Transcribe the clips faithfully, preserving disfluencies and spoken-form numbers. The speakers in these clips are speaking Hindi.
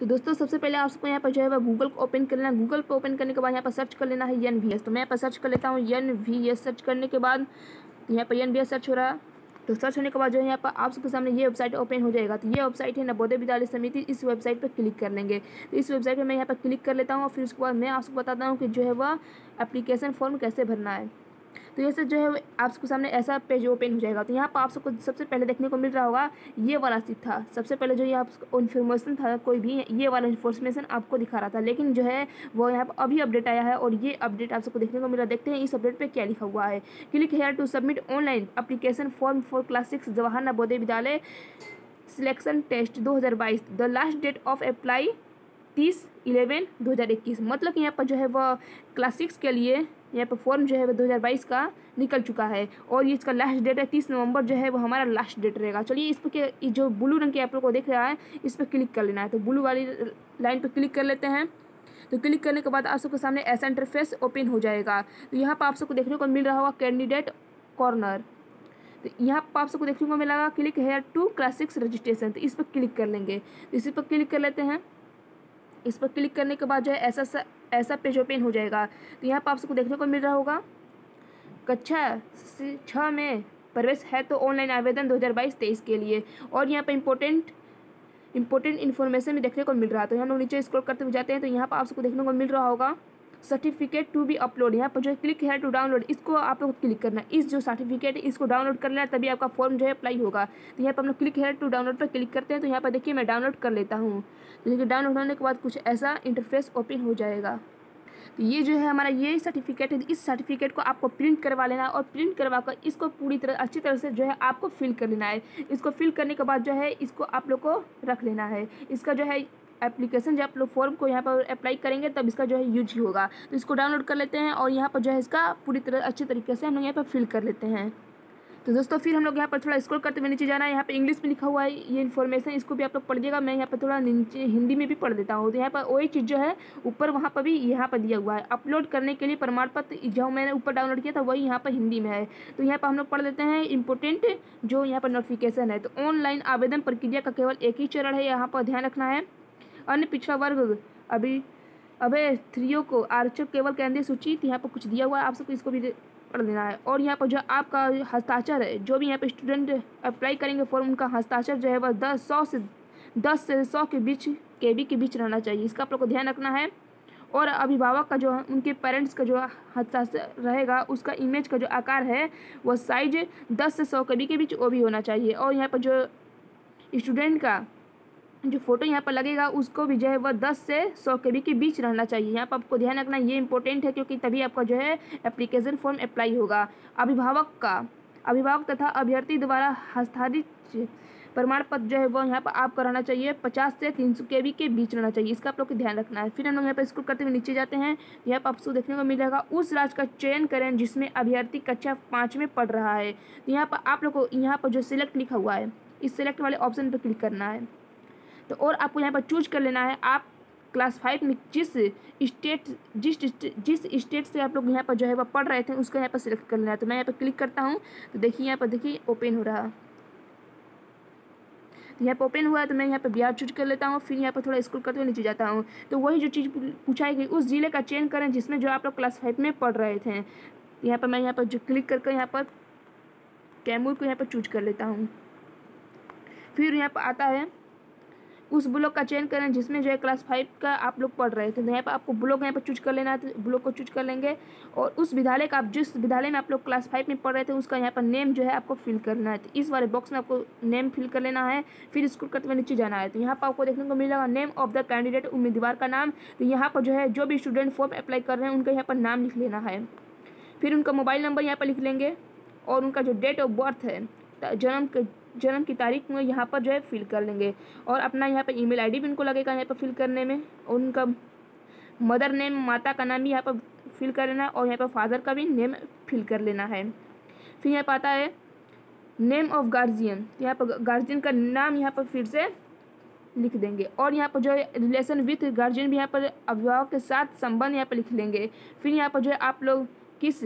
तो दोस्तों सबसे पहले आपको यहाँ पर जो है वह गूगल को ओपन कर लेना है। गूगल पे ओपन करने के बाद यहाँ पर सर्च कर लेना है एन वी एस। तो मैं यहाँ पर सर्च कर लेता हूँ एन वी एस। सर्च करने के बाद यहाँ पर एन वी एस सर्च हो रहा है। तो सर्च होने के बाद जो है यहाँ पर आप सबके सामने ये वेबसाइट ओपन हो जाएगा। तो ये वेबसाइट है नवोदय विद्यालय समिति। इस वेबसाइट पर क्लिक कर लेंगे। तो इस वेबसाइट पर मैं यहाँ पर क्लिक कर लेता हूँ और फिर उसके बाद मैं आपको बताता हूँ कि जो है वह एप्लीकेशन फॉर्म कैसे भरना है। तो ये सब जो है आपके सामने ऐसा पेज ओपन हो जाएगा। तो यहाँ पर आप सबको सबसे पहले देखने को मिल रहा होगा ये वाला सीट था। सबसे पहले जो ये आपको इन्फॉर्मेशन था कोई भी ये वाला इन्फॉर्मेशन आपको दिखा रहा था, लेकिन जो है वो यहाँ पर अभी अपडेट आया है और ये अपडेट आप सबको देखने को मिल रहा है। देखते हैं इस अपडेट पे क्या लिखा हुआ है। Click here to submit online application form for class six Jawahar Navodaya Vidyalaya selection test दो हज़ार बाईस। The last date of apply तीस इलेवन दो हज़ार इक्कीस। मतलब कि यहाँ पर जो है वह क्लास सिक्स के लिए यहाँ पर फॉर्म जो है वह दो हज़ार बाईस का निकल चुका है और ये इसका लास्ट डेट है तीस नवंबर जो है वो हमारा लास्ट डेट रहेगा। चलिए इस पर के जो ब्लू रंग के आप लोग को देख रहा है इस पर क्लिक कर लेना है। तो ब्लू वाली लाइन पर क्लिक कर लेते हैं। तो क्लिक करने के बाद आप सबके सामने ऐसा इंटरफेस ओपन हो जाएगा। तो यहाँ पर आप सबको देखने को मिल रहा होगा कैंडिडेट कॉर्नर। तो यहाँ पर आप सबको देखने को मिलेगा click here to class six registration. तो इस पर क्लिक कर लेंगे। तो इसी पर क्लिक कर लेते हैं। इस पर क्लिक करने के बाद जो है ऐसा सा ऐसा पेज ओपन हो जाएगा। तो यहाँ पर आप सबको देखने को मिल रहा होगा कक्षा छः में प्रवेश है तो ऑनलाइन आवेदन दो हज़ार बाईस तेईस के लिए। और यहाँ पर इंपॉर्टेंट इंपॉर्टेंट इन्फॉर्मेशन भी देखने को मिल रहा है। तो हम लोग नीचे स्क्रॉल करते हुए जाते हैं। तो यहाँ पर आप सबको देखने को मिल रहा होगा सर्टिफिकेट टू बी अपलोड। यहाँ पर जो है क्लिक है टू डाउनलोड, इसको आप लोग क्लिक करना है। इस जो सर्टिफिकेट है इसको डाउनलोड करना है तभी आपका फॉर्म जो है अप्लाई होगा। तो यहाँ पर हम लोग क्लिक है टू डाउनलोड पर क्लिक करते हैं। तो यहाँ पर देखिए मैं डाउनलोड कर लेता हूँ। तो देखिए डाउनलोड होने के बाद कुछ ऐसा इंटरफेस ओपन हो जाएगा। तो ये जो है हमारा ये सर्टिफिकेट है। इस सर्टिफिकेट को आपको प्रिंट करवा लेना है और प्रिंट करवा कर इसको पूरी तरह अच्छी तरह से जो है आपको फिल कर लेना है। इसको फिल करने के बाद जो है इसको आप लोग को रख लेना है। इसका जो है एप्लीकेशन जब आप लोग फॉर्म को यहाँ पर अप्लाई करेंगे तब इसका जो है यूज होगा। तो इसको डाउनलोड कर लेते हैं और यहाँ पर जो है इसका पूरी तरह अच्छी तरीके से हम लोग यहाँ पर फिल कर लेते हैं। तो दोस्तों फिर हम लोग यहाँ पर थोड़ा स्क्रॉल करते हुए नीचे जाना है। यहाँ पे इंग्लिश में लिखा हुआ है ये इन्फॉर्मेशन, इसको भी आप लोग पढ़ दिएगा। मैं यहाँ पर थोड़ा नीचे हिंदी में भी पढ़ देता हूँ। तो यहाँ पर वही चीज़ जो है ऊपर वहाँ पर भी यहाँ पर दिया हुआ है अपलोड करने के लिए प्रमाण पत्र जो मैंने ऊपर डाउनलोड किया था वही यहाँ पर हिंदी में है। तो यहाँ पर हम लोग पढ़ लेते हैं इंपॉर्टेंट जो यहाँ पर नोटिफिकेशन है। तो ऑनलाइन आवेदन प्रक्रिया का केवल एक ही चरण है, यहाँ पर ध्यान रखना है। अन्य पिछड़ा वर्ग अभी अभ्यर्थियों को आरक्षक केवल केंद्रीय सूची यहाँ पर कुछ दिया हुआ है, आप सबको इसको भी पढ़ लेना है। और यहाँ पर जो आपका हस्ताक्षर है जो भी यहाँ पे स्टूडेंट अप्लाई करेंगे फॉर्म उनका हस्ताक्षर जो है वह दस सौ से दस से सौ के बीच के बी के बीच रहना चाहिए, इसका आप लोग को ध्यान रखना है। और अभिभावक का जो उनके पेरेंट्स का जो हस्ताक्षर रहेगा उसका इमेज का जो आकार है वह साइज दस से सौ के बी के बीच वो भी होना चाहिए। और यहाँ पर जो स्टूडेंट का जो फोटो यहाँ पर लगेगा उसको भी जो है वह दस से सौ के बी के बीच रहना चाहिए। यहाँ पर आपको ध्यान रखना ये इंपॉर्टेंट है क्योंकि तभी आपका जो है एप्लीकेशन फॉर्म अप्लाई होगा। अभिभावक का अभिभावक तथा अभ्यर्थी द्वारा हस्ताक्षरित प्रमाण पत्र जो है वह यहाँ पर आपका रहना चाहिए पचास से तीन सौ के बी के बीच रहना चाहिए, इसका आप लोग को ध्यान रखना है। फिर हम लोग यहाँ पर स्क्रॉल करते हुए नीचे जाते हैं। यहाँ पर आपको देखने को मिलेगा उस राज्य का चयन करें जिसमें अभ्यर्थी कक्षा पाँच में पढ़ रहा है। तो यहाँ पर आप लोग को यहाँ पर जो सिलेक्ट लिखा हुआ है इस सिलेक्ट वाले ऑप्शन पर क्लिक करना है। तो और आपको यहाँ पर चूज कर लेना है आप क्लास फाइव में जिस स्टेट जिस जिस स्टेट से आप लोग यहाँ पर जो है वह पढ़ रहे थे उसको यहाँ पर सिलेक्ट कर लेना है। तो मैं यहाँ पर क्लिक करता हूँ। तो देखिए यहाँ पर देखिए ओपन हो रहा। तो यहाँ पर ओपन हुआ है तो मैं यहाँ पर बिहार चूज कर लेता हूँ। फिर यहाँ पर थोड़ा स्क्रॉल करते हुए नीचे जाता हूँ। तो वही जो चीज़ पूछाई गई उस जिले का चयन करें जिसमें जो आप लोग क्लास फाइव में पढ़ रहे थे। यहाँ पर मैं यहाँ पर जो क्लिक करके यहाँ पर कैमूर को यहाँ पर चूज कर लेता हूँ। फिर यहाँ पर आता है उस ब्लॉक का चयन करें जिसमें जो है क्लास फाइव का आप लोग पढ़ रहे थे। तो यहाँ पर आपको ब्लॉक यहाँ पर चूज कर लेना है। तो ब्लॉक को चूज कर लेंगे और उस विद्यालय का आप जिस विद्यालय में आप लोग क्लास फाइव में पढ़ रहे थे उसका यहाँ पर नेम जो है आपको फिल करना है। तो इस वाले बॉक्स में आपको नेम फिल कर लेना है। फिर स्क्रॉल करते हुए नीचे जाना है। तो यहाँ पर आपको देखने को मिलेगा नेम ऑफ द कैंडिडेट उम्मीदवार का नाम। तो यहाँ पर जो है जो भी स्टूडेंट फॉर्म अप्लाई कर रहे हैं उनका यहाँ पर नाम लिख लेना है। फिर उनका मोबाइल नंबर यहाँ पर लिख लेंगे और उनका जो डेट ऑफ बर्थ है जन्म के जन्म की तारीख में यहाँ पर जो है फिल कर लेंगे। और अपना यहाँ पर ईमेल आईडी भी उनको लगेगा यहाँ पर फिल करने में। और उनका मदर नेम माता का नाम भी यहाँ पर फिल कर लेना है और यहाँ पर फादर का भी नेम फिल कर लेना है। फिर यहाँ पर आता है नेम ऑफ गार्जियन। यहाँ पर गार्जियन का नाम यहाँ पर फिर से लिख देंगे और यहाँ पर जो है रिलेशन विथ गार्जियन भी यहाँ पर अभिभावक के साथ संबंध यहाँ पर लिख लेंगे। फिर यहाँ पर जो है आप लोग किस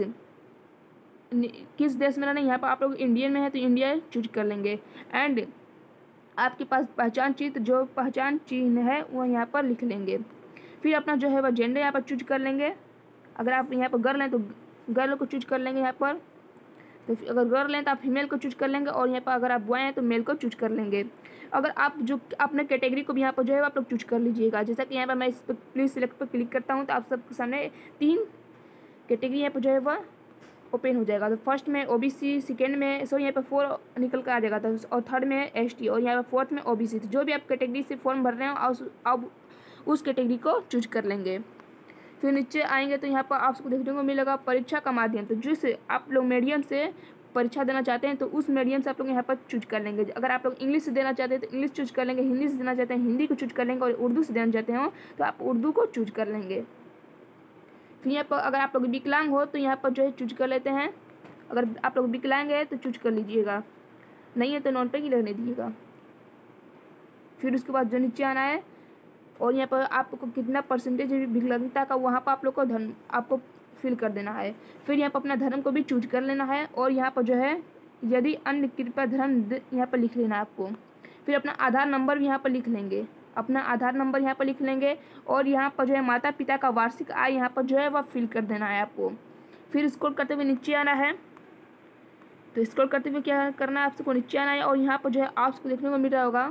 किस देश में रहना है, यहाँ पर आप लोग इंडियन में है तो इंडिया चूज कर लेंगे। एंड आपके पास पहचान चित्र जो पहचान चिन्ह है वह यहाँ पर लिख लेंगे। फिर अपना जो है वह जेंडर यहाँ पर चूज कर लेंगे। अगर आप यहाँ पर गर्ल हैं तो गर्ल को चूज कर लेंगे यहाँ पर, तो अगर गर्ल हैं तो आप फीमेल को चूज कर लेंगे, और यहाँ पर अगर आप बॉय हैं तो मेल को चूज कर लेंगे। अगर आप जो अपने कैटेगरी को भी यहाँ पर जो है आप लोग चूज कर लीजिएगा। जैसा कि यहाँ पर मैं इस पर प्लीज सिलेक्ट पर क्लिक करता हूँ तो आप सबके सामने तीन कैटेगरी यहाँ पर जो है वह ओपन हो जाएगा। तो फर्स्ट में ओबीसी, सेकेंड में सॉरी यहाँ पर फोर निकल कर आ जाएगा था, और थर्ड में एसटी, और यहाँ पर फोर्थ में ओबीसी। तो जो भी आप कैटेगरी से फॉर्म भर रहे हो आप उस कैटेगरी को चूज कर लेंगे। फिर नीचे आएंगे तो यहाँ पर आपको देखने को मिलेगा परीक्षा का माध्यम। तो जिससे आप लोग मीडियम से परीक्षा देना चाहते हैं तो उस मीडियम से आप लोग यहाँ पर चूज कर लेंगे। अगर आप लोग इंग्लिश से देना चाहते हैं तो इंग्लिश चूज कर लेंगे, हिंदी से देना चाहते हैं हिंदी को चूज कर लेंगे, और उर्दू से देना चाहते हो तो आप उर्दू को चूज कर लेंगे। फिर यहाँ पर अगर आप लोग विकलांग हो तो यहाँ पर जो है चूज कर लेते हैं। अगर आप लोग विकलांग है तो चूज कर लीजिएगा, नहीं है तो नॉन पे ही रहने दीजिएगा। फिर उसके बाद जो नीचे आना है और यहाँ पर आपको कितना परसेंटेज विकलांगता का वहाँ पर आप लोग को धर्म आपको फिल कर देना है। फिर यहाँ पर अपना धर्म को भी चूज कर लेना है, और यहाँ पर जो है यदि अन्य कृपया धर्म यहाँ पर लिख लेना है आपको। फिर अपना आधार नंबर भी यहाँ पर लिख लेंगे, अपना आधार नंबर यहाँ पर लिख लेंगे, और यहाँ पर जो है माता पिता का वार्षिक आय यहाँ पर जो है वह फिल कर देना है आपको। फिर स्क्रॉल करते हुए नीचे आना है, तो स्क्रॉल करते हुए क्या करना है आपको नीचे आना है, और यहाँ पर जो है आपको देखने को मिल रहा होगा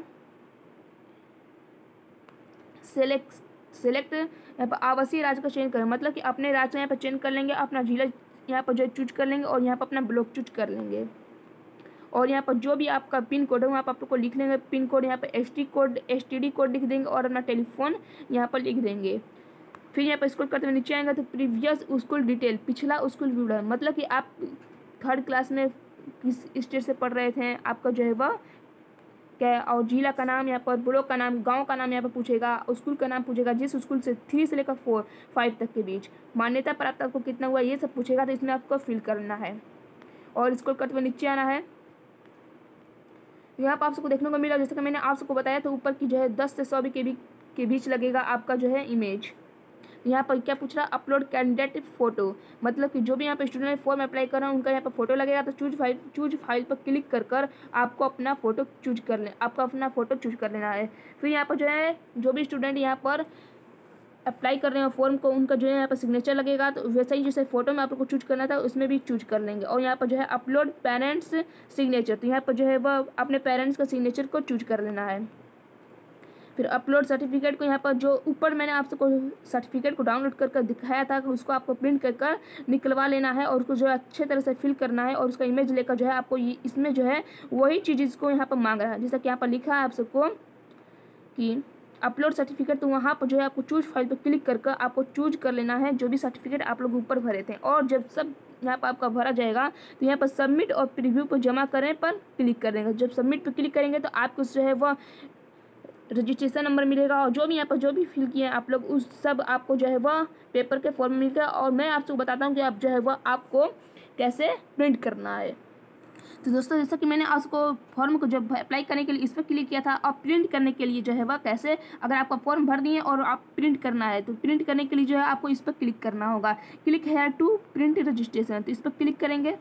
सेलेक्ट सेलेक्ट यहाँ पर आवासीय राज्य का चयन करें, मतलब कि अपने राज्य यहाँ पर चयन कर लेंगे, अपना जिला यहाँ पर जो चूज कर लेंगे, और यहाँ पर अपना ब्लॉक चूज कर लेंगे। और यहाँ पर जो भी आपका पिन कोड है वहाँ पर आप लोग को लिख लेंगे। पिन कोड यहाँ पर S T code S T D code लिख देंगे, और अपना टेलीफोन यहाँ पर लिख देंगे। फिर यहाँ पर स्क्रॉल करते हुए नीचे आएंगे तो प्रीवियस स्कूल डिटेल, पिछला स्कूल विवरण, मतलब कि आप थर्ड क्लास में किस स्टेट से पढ़ रहे थे, आपका जो है वह क्या, और जिला का नाम यहाँ पर, ब्लॉक का नाम, गांव का नाम यहाँ पर पूछेगा, स्कूल का नाम पूछेगा, जिस स्कूल से थ्री से लेकर फोर फाइव तक के बीच मान्यता प्राप्त आपको कितना हुआ ये सब पूछेगा, तो इसमें आपको फिल करना है। और स्क्रॉल करते हुए नीचे आना है, यहाँ पर आप सबको देखने को मिला जैसे कि मैंने आप सबको बताया तो ऊपर की जो है दस से सौ के बीच के बीच लगेगा आपका जो है इमेज। यहाँ पर क्या पूछ रहा है, अपलोड कैंडिडेट फोटो, मतलब कि जो भी यहाँ पर स्टूडेंट फॉर्म अप्लाई कर रहा है उनका यहाँ पर फोटो लगेगा। तो चूज फाइल चूज फाइल पर क्लिक कर कर आपको अपना फोटो चूज कर ले आपको अपना फोटो चूज कर लेना है। फिर यहाँ पर जो है जो भी स्टूडेंट यहाँ पर अप्लाई कर रहे हैं फॉर्म को उनका जो है यहाँ पर सिग्नेचर लगेगा, तो वैसे ही जैसे फोटो में आप लोग को चूज करना था उसमें भी चूज कर लेंगे। और यहाँ पर जो है अपलोड पेरेंट्स सिग्नेचर, तो यहाँ पर जो है वह अपने पेरेंट्स का सिग्नेचर को चूज कर लेना है। फिर अपलोड सर्टिफिकेट को यहाँ पर जो ऊपर मैंने आप सबको सर्टिफिकेट को डाउनलोड कर कर दिखाया था कि उसको आपको प्रिंट कर कर निकलवा लेना है, और उसको जो है अच्छे तरह से फिल करना है, और उसका इमेज लेकर जो है आपको इसमें जो है वही चीज़ इसको यहाँ पर मांग रहा है। जैसा कि यहाँ पर लिखा है आप सबको कि अपलोड सर्टिफिकेट, तो वहाँ पर जो है आपको चूज फाइल पर क्लिक कर कर आपको चूज कर लेना है जो भी सर्टिफिकेट आप लोग ऊपर भरे थे। और जब सब यहाँ पर आपका भरा जाएगा तो यहाँ पर सबमिट और प्रीव्यू पर जमा करें पर क्लिक कर देंगे। जब सबमिट पर क्लिक करेंगे तो आपको जो है वह रजिस्ट्रेशन नंबर मिलेगा, और जो भी यहाँ पर जो भी फिल किए हैं आप लोग उस सब आपको जो है वह पेपर के फॉर्म में मिलेगा। और मैं आपको बताता हूँ कि आप जो है वह आपको कैसे प्रिंट करना है। तो दोस्तों जैसा कि मैंने आपको फॉर्म को जब अप्लाई करने के लिए इस पर क्लिक किया था, और प्रिंट करने के लिए जो है वह कैसे, अगर आपका फॉर्म भर दिए और आप प्रिंट करना है तो प्रिंट करने के लिए जो है आपको इस पर क्लिक करना होगा, click here to print registration, तो इस पर क्लिक करेंगे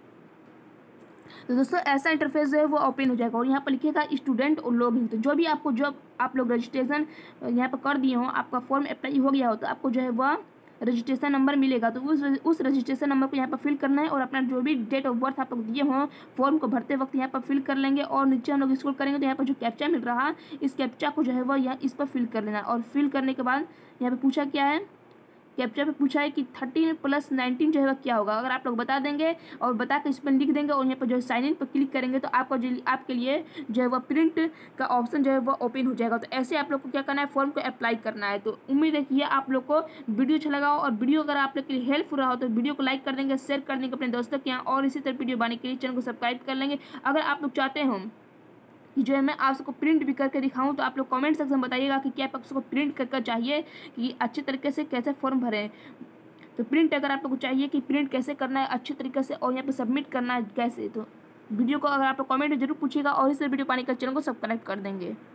तो दोस्तों ऐसा इंटरफेस जो है वो ओपन हो जाएगा। और यहाँ पर लिखेगा स्टूडेंट और लॉगिन, तो जो भी आपको जब आप लोग रजिस्ट्रेशन यहाँ पर कर दिए हो, आपका फॉर्म अप्लाई हो गया हो, तो आपको जो है वह रजिस्ट्रेशन नंबर मिलेगा। तो उस उस रजिस्ट्रेशन नंबर को यहाँ पर फिल करना है, और अपना जो भी डेट ऑफ बर्थ आप लोग दिए हो फॉर्म को भरते वक्त यहाँ पर फिल कर लेंगे। और नीचे हम लोग स्क्रॉल करेंगे तो यहाँ पर जो कैप्चा मिल रहा है इस कैप्चा को जो है वह यहाँ इस पर फिल कर लेना। और फिल करने के बाद यहाँ पर पूछा क्या है, कैप्चा पे पूछा है कि थर्टीन प्लस नाइनटीन जो है क्या होगा। अगर आप लोग बता देंगे और बता के इस पर लिख देंगे और यहाँ पर जो है साइन इन पर क्लिक करेंगे तो आपका जो आपके लिए जो है वह प्रिंट का ऑप्शन जो है वह ओपन हो जाएगा। तो ऐसे आप लोग को क्या करना है, फॉर्म को अप्लाई करना है। तो उम्मीद है कि ये आप लोग को वीडियो अच्छा लगा हो, और वीडियो अगर आप लोग के लिए हेल्पफुल रहा हो तो वीडियो को लाइक कर देंगे, शेयर कर देंगे अपने दोस्तों के यहाँ, और इसी तरह वीडियो बनाने के लिए चैनल को सब्सक्राइब कर लेंगे। अगर आप लोग चाहते हो कि जो है मैं आप सबको प्रिंट भी करके दिखाऊं तो आप लोग कमेंट सेक्शन में बताइएगा कि क्या आप सबको प्रिंट करके चाहिए कि अच्छे तरीके से कैसे फॉर्म भरें। तो प्रिंट अगर आप लोग को चाहिए कि प्रिंट कैसे करना है अच्छे तरीके से और यहाँ पे सबमिट करना है कैसे, तो वीडियो को अगर आप लोग कमेंट में जरूर पूछिएगा, और इस वीडियो पाने का चैनल को सब्सक्राइब कर देंगे।